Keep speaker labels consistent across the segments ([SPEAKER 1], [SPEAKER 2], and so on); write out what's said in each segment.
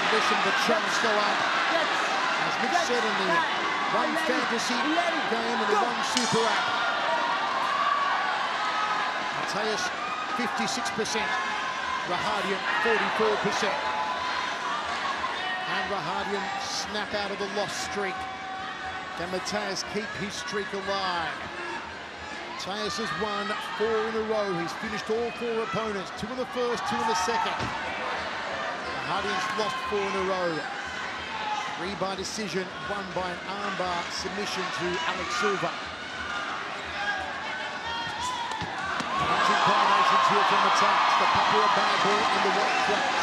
[SPEAKER 1] submission, but chance go up. As Mitch said in the one fantasy game and the one super app. Mattheis, 56%. Rahardian, 44%. And Rahardian snap out of the loss streak. Can Mattheis keep his streak alive? Mattheis has won 4 in a row. He's finished all 4 opponents. 2 in the first, 2 in the second. Rahardian's lost 4 in a row. 3 by decision, 1 by an armbar submission to Alex Silva. Punching combinations here from Mattheis. The Papua bad boy in the white tracks.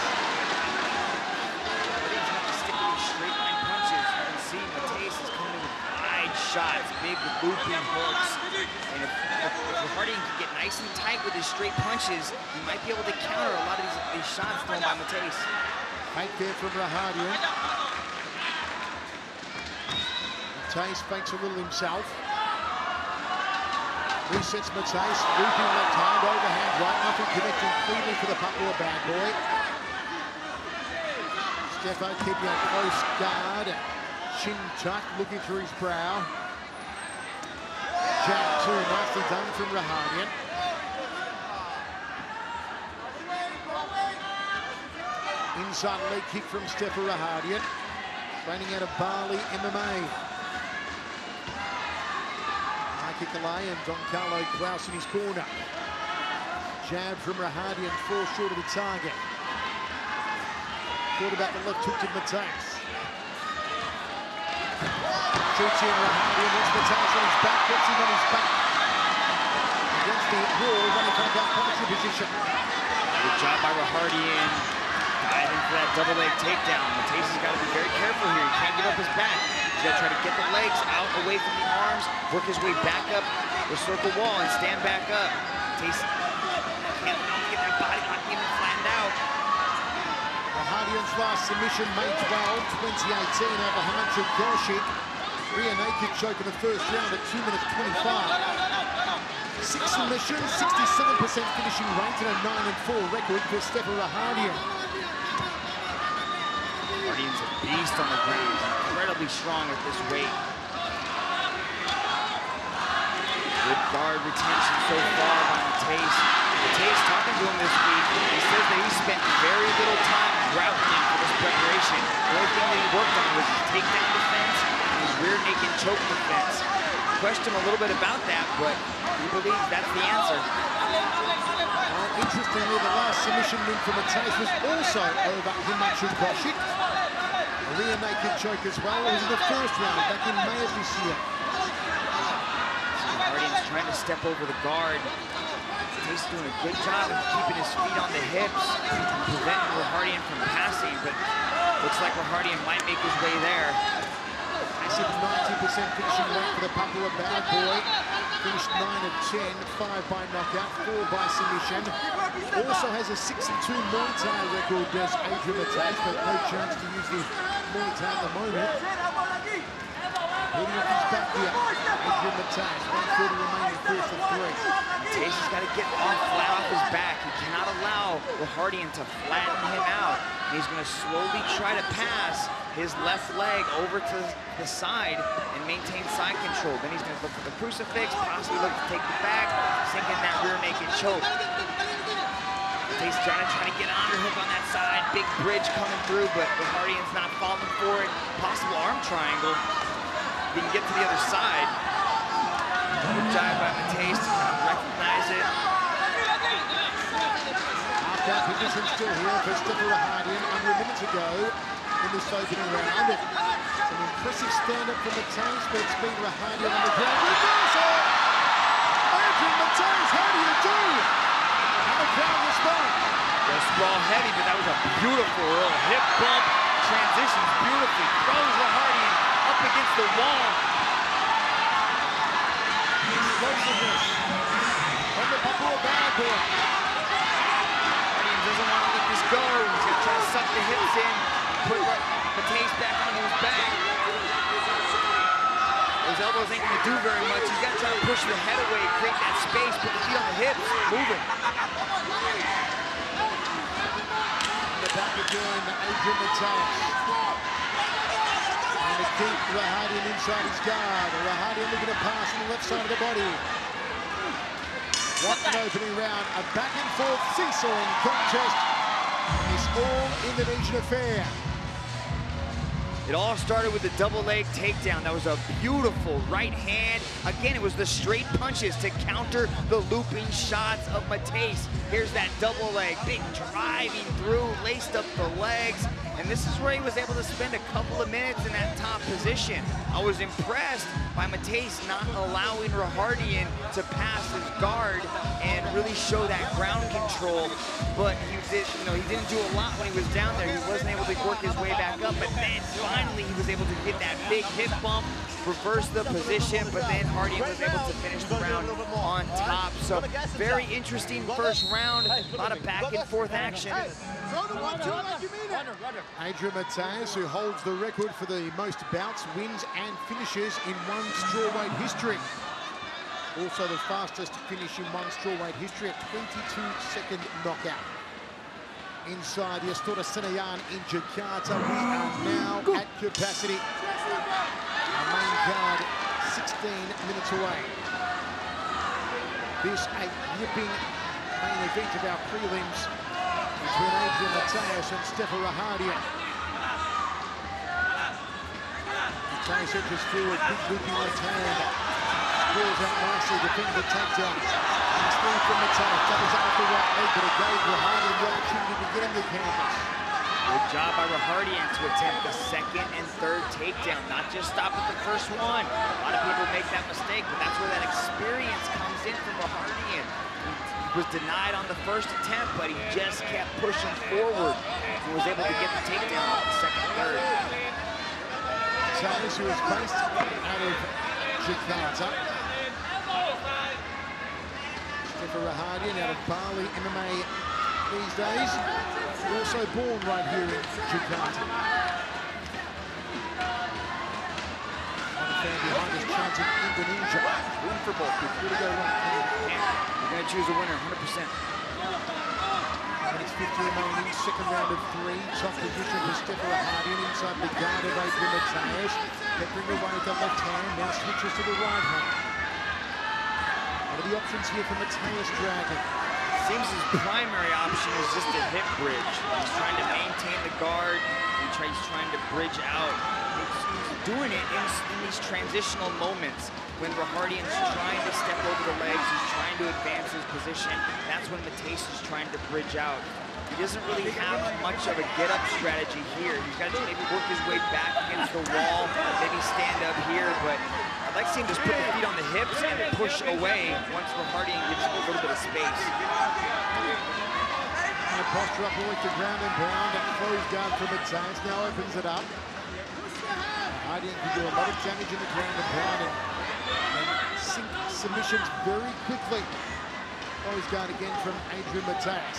[SPEAKER 2] Shots, big looping hooks, and if Rahardian can get nice and tight with his straight punches, he might be able to counter a lot of these shots thrown by Mattheis.
[SPEAKER 1] Fake there from Rahardian. Mattheis fakes a little himself. Resets Mattheis, looping left hand, overhand right, nothing connecting cleanly for the Papua bad boy. Stefer keeping a close guard, chin tucked, looking through his brow. Jab 2, nicely done from Rahardian. Inside leg kick from Stefer Rahardian, training out of Bali MMA. Mike Kalay and Don Carlo Klaus in his corner. Jab from Rahardian, falls short of the target. Thought about the left hook to Mattheis. Shoots in Rahardian, hits Mattheis on his back, gets him on his back. Against the wall, running back out puncher position.
[SPEAKER 2] Good job by Rahardian. Diving for that double leg takedown. Mattheis has got to be very careful here. He can't give up his back. He's got to try to get the legs out away from the arms, work his way back up the circle wall and stand back up. Mattheis can't get that body lock even flattened out.
[SPEAKER 1] Rahardian's last submission, May 12, 2018, over Hamantri Kaushik. Rear naked choke in the first round at 2 minutes 25. 6 submissions, 67% finishing rate and a 9-4 record for Stefer Rahardian.
[SPEAKER 2] Rahardian's a beast on the ground. He's incredibly strong at this weight. Good guard retention so far by Mattheis. Mattheis talking to him this week. He says that he spent very little time grappling for this preparation. The only thing that he worked on was his takedown defense and his rear naked choke defense. Questioned him a little bit about that, but he believes that's the answer.
[SPEAKER 1] Well, interestingly, the last submission win for Mattheis was also over Himanshu Kaushik. A rear naked choke as well. It was in the first round back in May of this year.
[SPEAKER 2] Rahardian's trying to step over the guard. Mattheis doing a good job of keeping his feet on the hips and preventing Rahardian from passing, but looks like Rahardian might make his way there.
[SPEAKER 1] Massive 90% finishing rate for the Papua bad boy. Finished 9 of 10, 5 by knockout, 4 by submission. Also has a 6-2 Muay Thai record, does Adrian Mattheis, but no chance to use the Muay Thai at the moment. Putting up his back here, Adrian Mattheis, 1:30 remaining, first of 3.
[SPEAKER 2] Mattheis has got to get flat off his back. He cannot allow Rahardian to flatten him out. And he's going to slowly try to pass his left leg over to the side and maintain side control. Then he's going to look for the crucifix, possibly look to take the back, sink in that rear naked choke. Mattheis trying to get an underhook on that side. Big bridge coming through, but Rahardian's not falling for it. Possible arm triangle. He can get to the other side. Good job by Mattheis to kind of recognize it.
[SPEAKER 1] Half-guard position still here for Stefer Rahardian under a minute to go in this opening round. Some impressive stand-up from Mattheis, but it's been Rahardian on the ground. Reversal! Adrian Mattheis, how do you do? How the crowd respond?
[SPEAKER 2] Well, sprawl heavy, but that was a beautiful little hip bump. Transitions beautifully, throws Rahardian up against the wall.
[SPEAKER 1] Explosiveness from the Papua bad boy.
[SPEAKER 2] Rahardian doesn't want to let this go. He's going to try to suck the hips in, put Mattheis back onto his back. Those elbows ain't going to do very much. He's got to try to push the head away, create that space, put the feet on the hips, moving. The
[SPEAKER 1] back again, Adrian Mattheis. And to keep Rahardian inside his guard. Rahardian looking to pass on the left side of the body. What an opening round. A back and forth seesawing contest. This all Indonesian affair.
[SPEAKER 2] It all started with a double leg takedown. That was a beautiful right hand. Again, it was the straight punches to counter the looping shots of Mattheis. Here's that double leg, big driving through, laced up the legs. And this is where he was able to spend a couple of minutes in that top position. I was impressed by Mattheis not allowing Rahardian to pass his guard and really show that ground control. But he didn't do a lot when he was down there. He wasn't able to work his way back up, but then finally he was able to get that big hip bump, reverse the position, but then Rahardian was able to finish the round on top. So very interesting first round, a lot of back and forth action.
[SPEAKER 1] Adrian Mattheis, who holds the record for the most bouts, wins and finishes in one strawweight history. Also the fastest finish in one strawweight history, a 22-second knockout. Inside the Istora Senayan in Jakarta, we are now at capacity. Our main card, 16 minutes away. This a gripping main event of our prelims between Adrian Mattheis and Stefer Rahardian. Mattheis edges forward, big looping left hand. Scores out nicely, defends the takedown. Next three from Mattheis, doubles up with the right leg, but it gave Rahardian the opportunity to get him the canvas.
[SPEAKER 2] Good job by Rahardian to attempt the second and third takedown, not just stop at the first one. A lot of people make that mistake, but that's where that experience comes in from Rahardian. He was denied on the first attempt, but he just kept pushing forward and was able to get the takedown on the second and third.
[SPEAKER 1] Mattheis, who is based out of Jakarta. Stefer Rahardian out of Bali MMA these days. Also born right here in Jakarta. One fan behind us chanting Indonesia. Win for both. Good to go right.
[SPEAKER 2] We're going to choose a winner, 100%.
[SPEAKER 1] Minutes 50 remaining, second round of three. Top position for Stefer Rahardian inside the guard of Adrian Mattheis. Peppering away with the left hand, now switches to the right hand. What are the options here for Mattheis Dragon?
[SPEAKER 2] Seems his primary option is just a hip bridge. He's trying to maintain the guard. He's trying to bridge out. He's doing it in these transitional moments when Rahardian's trying to step over the legs. He's trying to advance his position. That's when Mattheis is trying to bridge out. He doesn't really have much of a get-up strategy here. He's got to maybe work his way back against the wall, maybe stand up here, but I'd like to see him just put the feet on the hips and push away once Rahardian gives him a little bit of space.
[SPEAKER 1] And posture up with the ground and pound. That closed guard from Mattheis now opens it up. Rahardian can do a lot of damage in the ground and pound and sink submissions very quickly. Closed guard again from Adrian Mattheis.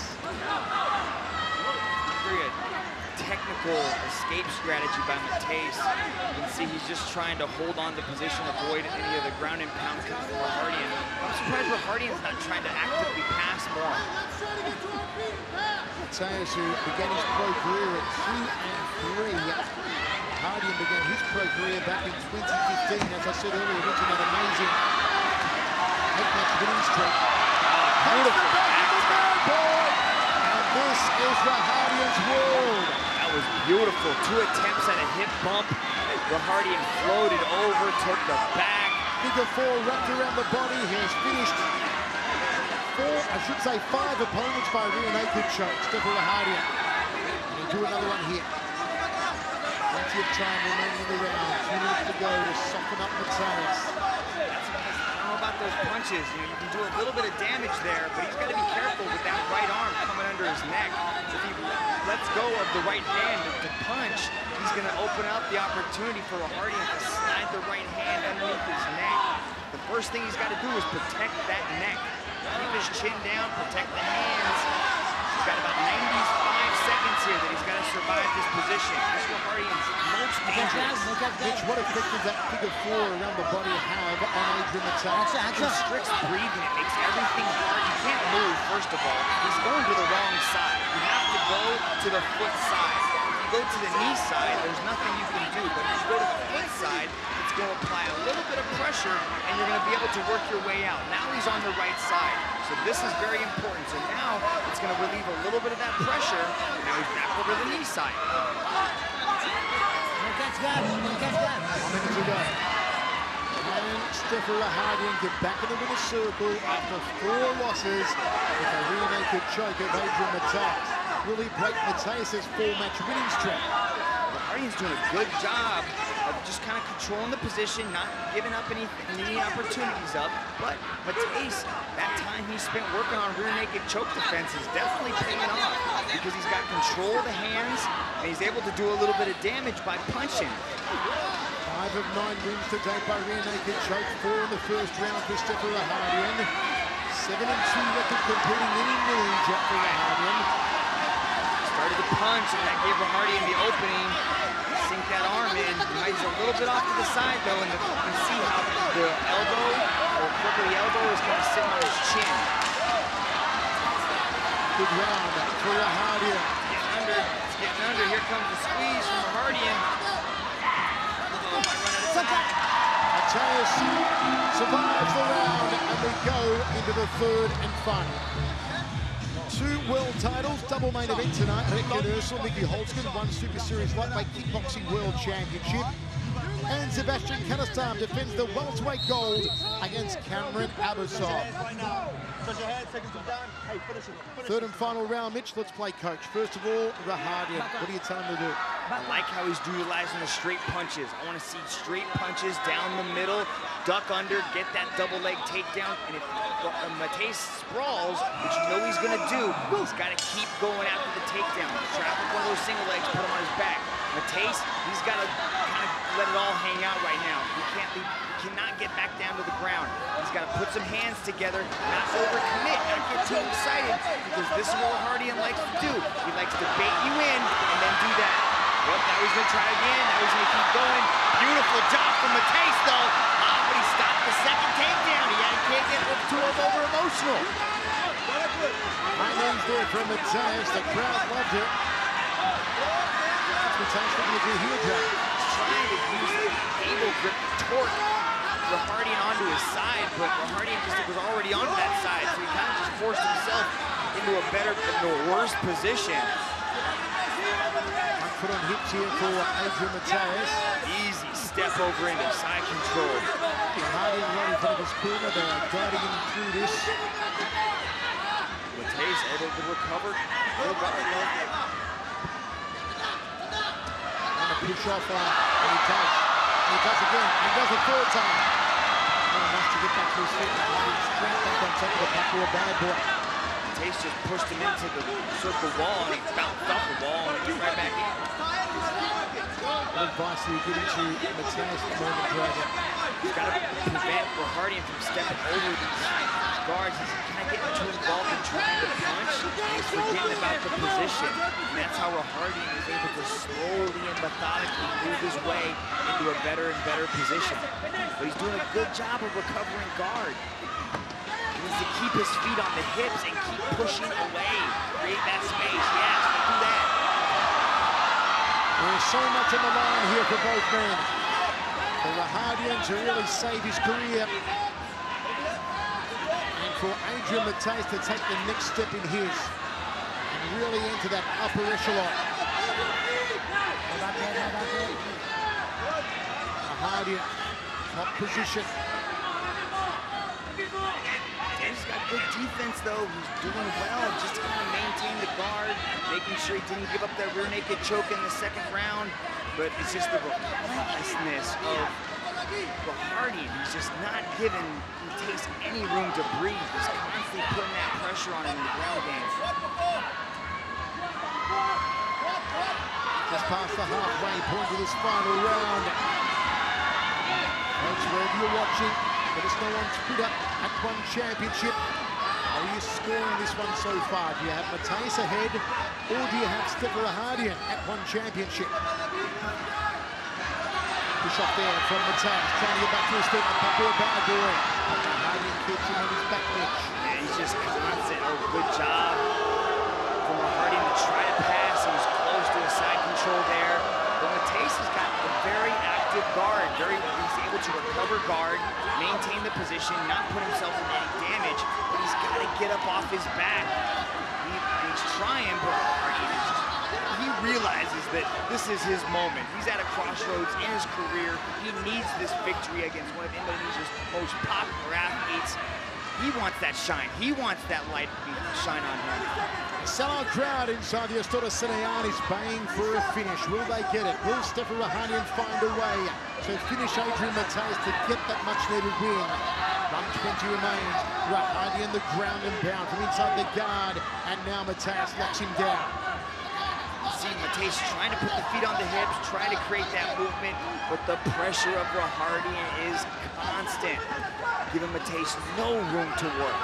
[SPEAKER 2] Very good technical escape strategy by Mattheis. You can see he's just trying to hold on to position, avoid any of the ground and pound coming from Rahardian. I'm surprised Rahardian's not trying to actively pass more.
[SPEAKER 1] Mattheis, who began his pro career at 2-3. Rahardian began his pro career back in 2015. As I said earlier, reaching an amazing 8-match winning streak.
[SPEAKER 2] Beautiful.
[SPEAKER 1] And this is Rahardian's world.
[SPEAKER 2] That was beautiful. 2 attempts at a hip bump. Rahardian floated over, took the back.
[SPEAKER 1] Figure 4 wrapped around the body. He has finished 5 opponents by rear naked choke. Stefer Rahardian. And he'll do another one here. Plenty of time remaining in the round. 2 minutes to go to soften up Mattheis.
[SPEAKER 2] About those punches, you can do a little bit of damage there, but he's got to be careful with that right arm coming under his neck. If he lets go of the right hand to punch, he's going to open up the opportunity for Rahardian to slide the right hand underneath his neck. The first thing he's got to do is protect that neck. Keep his chin down, protect the hands. He's got about 95 seconds here that he's got to survive this position. This is Rahardian's most dangerous.
[SPEAKER 1] Mitch, what effect did that figure 4 around the body have on Adrian Mattheis?
[SPEAKER 2] It constricts breathing. It makes everything hard. You can't move, first of all. He's going to the wrong side. You have to go to the foot side. If you go to the knee side, there's nothing you can do. But if you go to the foot side, it's going to apply a little bit of pressure, and you're going to be able to work your way out. Now he's on the right side. So this is very important. So now it's going to relieve a little bit of that pressure. Now he's back over the knee side.
[SPEAKER 1] Catch that. 1 minute to go. And Stefer Rahardian get back in the winner's circle after 4 losses with a rear naked choke of Adrian Mattheis. Will he break Mattheis' 4-match winning streak?
[SPEAKER 2] Rahardian's doing a good job of just kind of controlling the position, not giving up any opportunities up. But Mattheis, that time he spent working on rear naked choke defense is definitely paying off because he's got control of the hands and he's able to do a little bit of damage by punching.
[SPEAKER 1] 5 of 9 wins today by rear naked choke. 4 in the first round for Stefer Rahardian. 7-2 record competing in range for Rahardian.
[SPEAKER 2] Started to punch and that gave Rahardian the opening. Sink that arm in. He's a little bit off to the side though, and you can see how the elbow, or crook of the elbow, is kind of sitting on his chin.
[SPEAKER 1] Good round for Rahardian.
[SPEAKER 2] It's getting under. Here comes the squeeze from Rahardian.
[SPEAKER 1] Mattheis survives the round, and we go into the 3rd and final. 2 world titles, double main event tonight. Rick Ursel, Mickey Holtzman, 1 Super Series Lightweight Kickboxing World Championship. And Sebastian Kanestam defends the welterweight gold against Cameron Abasov. 3rd and final round, Mitch. Let's play coach. First of all, Rahardian. What do you tell him to do?
[SPEAKER 2] I like how he's utilizing the straight punches. I want to see straight punches down the middle, duck under, get that double leg takedown. And if Mattheis sprawls, which you know he's going to do, he's got to keep going after the takedown. Trap with one of those single legs, put him on his back. Mattheis, he's got to kind of let it all hang out right now. He cannot get back down to the ground. He's got to put some hands together, not overcommit, not get too excited, because this is what Rahardian likes to do. He likes to bait you in and then do that. Well, now he's going to try again. Now he's going to keep going. Beautiful job from Mattheis, though. But he stopped the second takedown. He can't get too over emotional.
[SPEAKER 1] High knees there from Mattheis. The crowd loved it. What's Mattheis looking to do here, Jack?
[SPEAKER 2] Trying to use the table grip to torque Rahardian onto his side, but Rahardian just was already onto that side, so he kind of just forced himself into a worse position.
[SPEAKER 1] Foot on hips here for Adrian Mattheis.
[SPEAKER 2] Easy step over into side control.
[SPEAKER 1] Rahardian right in front of his corner. They are guiding him through this.
[SPEAKER 2] Mattheis able to recover. Good guard, though.
[SPEAKER 1] And a push off on, and he does. And he does again. And he does a 3rd time. Not enough to get back to his feet. Rahardian straight back on top of the back of a bad boy.
[SPEAKER 2] Mattheis just pushed him into the circle wall, and he bounced off the wall and went right back in.
[SPEAKER 1] What advice are you giving to Mattheis at the moment, Dragon?
[SPEAKER 2] He's got to prevent Rahardian from stepping over these guards. He's kind of getting too involved in trying to punch. He's forgetting about the position. And that's how Rahardian is able to slowly and methodically move his way into a better and better position. But he's doing a good job of recovering guard. He needs to keep his feet on the hips and keep pushing away. Create that space. Yes, do that.
[SPEAKER 1] There's so much on the line here for both men. For Rahardian to really save his career. And for Adrian Mattheis to take the next step in his. And really enter that upper echelon. Rahardian, top position.
[SPEAKER 2] He's got good defense, though. He's doing well just to kind of maintain the guard, making sure he didn't give up that rear naked choke in the 2nd round. But it's just the relentlessness of Rahardian. He's just not giving Mattheis any room to breathe. He's constantly putting that pressure on him in the ground game.
[SPEAKER 1] Just past the halfway point of this final round. Folks, wherever you're watching, let us know on Twitter at One Championship. How are you scoring this one so far? Do you have Mattheis ahead, or do you have Stefer Rahardian at One Championship? Push up there from Mattheis, trying to get back to his feet. Back to a bad boy. Rahardian keeps him on his back pitch.
[SPEAKER 2] And he's just constant. Oh, good job from Rahardian to try to pass. He was close to a side control there. But Mattheis has got a very active guard. He's able to recover guard, maintain the position, not put himself in any damage, but he's got to get up off his back. He's trying, but he realizes that this is his moment. He's at a crossroads in his career. He needs this victory against one of Indonesia's most popular athletes. He wants that shine. He wants that light to shine on him.
[SPEAKER 1] Sellout crowd inside the Astora Senayan is baying for a finish. Will they get it? Will Stefer Rahardian find a way to finish Adrian Mattheis to get that much-needed win? 1:20 remains. Rahardian the ground and pound from inside the guard, and now Mattheis locks him down.
[SPEAKER 2] See Mattheis trying to put the feet on the hips, trying to create that movement, but the pressure of Rahardian is constant, giving Mattheis no room to work.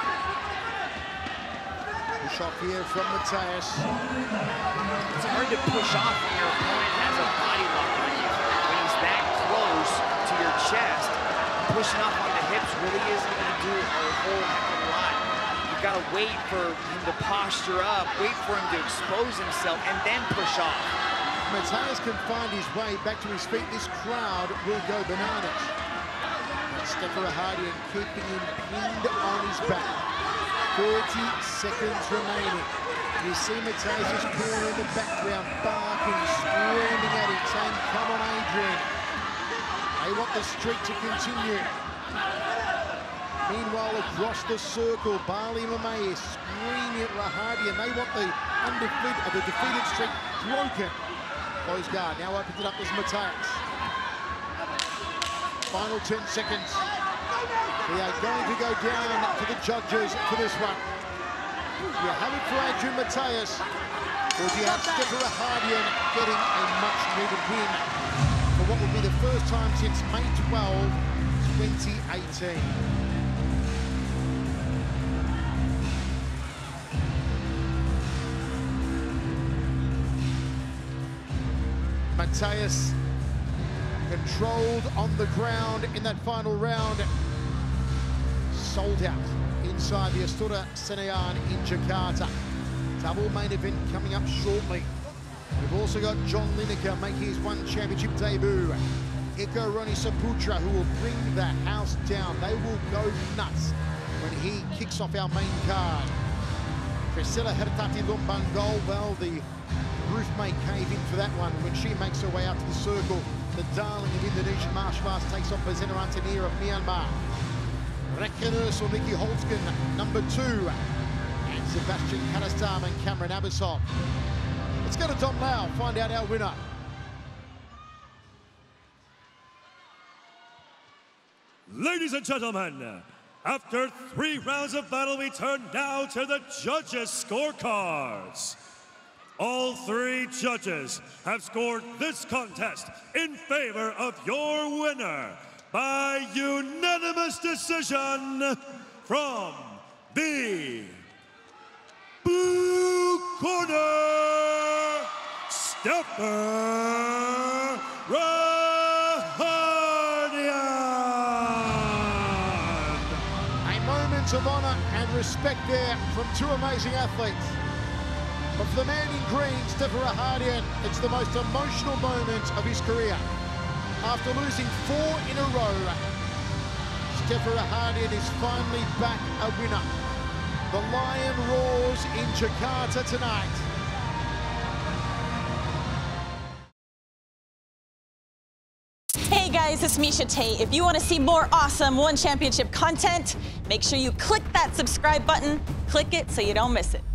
[SPEAKER 1] Push off here from Mattheis.
[SPEAKER 2] It's hard to push off when your opponent has a body lock on you. When he's that close to your chest, pushing off on the hips really isn't going to do a whole heck of a lot. You've got to wait for him to posture up, wait for him to expose himself, and then push off.
[SPEAKER 1] Mattheis can find his way back to his feet. This crowd will go bananas. Stefer Rahardian keeping him pinned on his back. 30 seconds remaining. You see Mattheis' corner in the background, barking, screaming at him, saying, "Come on, Adrian." They want the streak to continue. Meanwhile, across the circle, Bali Mamae screaming at Rahardian. They want the defeated streak broken. Close guard, now opens it up as Mattheis. Final 10 seconds. We are going to go down to the judges for this one. Do you have it for Adrian Mattheis, or do you have Stefer Rahardian getting a much-needed win for what will be the first time since May 12, 2018? Mattheis controlled on the ground in that final round. Sold out inside the Astora Senayan in Jakarta. Double main event coming up shortly. We've also got John Lineker making his one championship debut. Eko Roni Saputra, who will bring the house down. They will go nuts when he kicks off our main card. Priscilla Hertati Lumbangol, well, the roof may cave in for that one when she makes her way out to the circle. The darling of Indonesian martial arts takes on Bezena Antanir of Myanmar. Rekeners or Nikki Holtzken, number 2. And Sebastian Kadastam and Cameron Abbasov. Let's go to Dom Lau, find out our winner.
[SPEAKER 3] Ladies and gentlemen, after 3 rounds of battle, we turn now to the judges' scorecards. All 3 judges have scored this contest in favor of your winner by unanimous decision from the blue corner, Stefer Rahardian.
[SPEAKER 1] A moment of honor and respect there from 2 amazing athletes. But for the man in green, Stefer Rahardian, it's the most emotional moment of his career. After losing 4 in a row, Stefer Rahardian is finally back a winner. The Lion roars in Jakarta tonight.
[SPEAKER 4] Hey guys, it's Misha Tate. If you want to see more awesome One Championship content, make sure you click that subscribe button. Click it so you don't miss it.